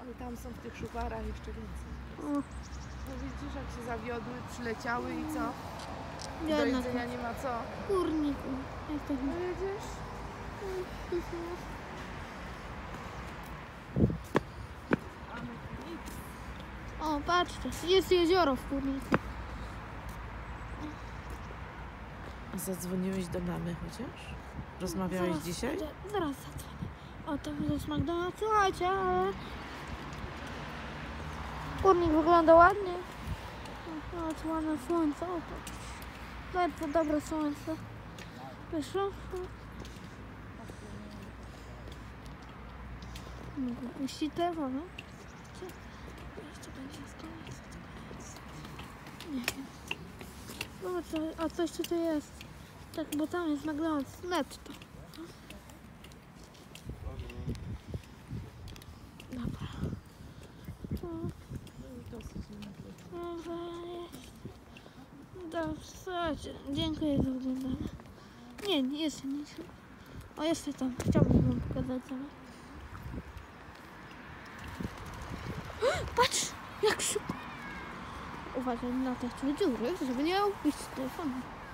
Ale tam są w tych szuwarach jeszcze więcej. O, No widzisz, jak się zawiodły, przyleciały i co? Do jednak jedzenia nie ma co? kurniku. Jak to No jedziesz? O, patrzcie, jest jezioro w kurniku. A zadzwoniłeś do mamy chociaż? Rozmawiałeś Zaraz, dzisiaj? Zaraz zadzwonię. O, to jest McDonald's. Słuchajcie, ale... Kurnik wygląda ładnie. O, to ładne słońce. O, patrz. Bardzo dobre słońce. Wyszło? Mogę puścić telefon, czy jeszcze będzie z koniec? Nie wiem. Zobacz, a coś tutaj jest. Tak, bo tam jest McDonald's. Netto. Dobra. Dobra, jest. Dobrze, słuchajcie, dziękuję za oglądanie. Nie jest nic. O, jeszcze tam. Chciałbym wam pokazać sobie. Patrz, jak szybko. Uważaj na te dziury, żeby nie upić telefonu.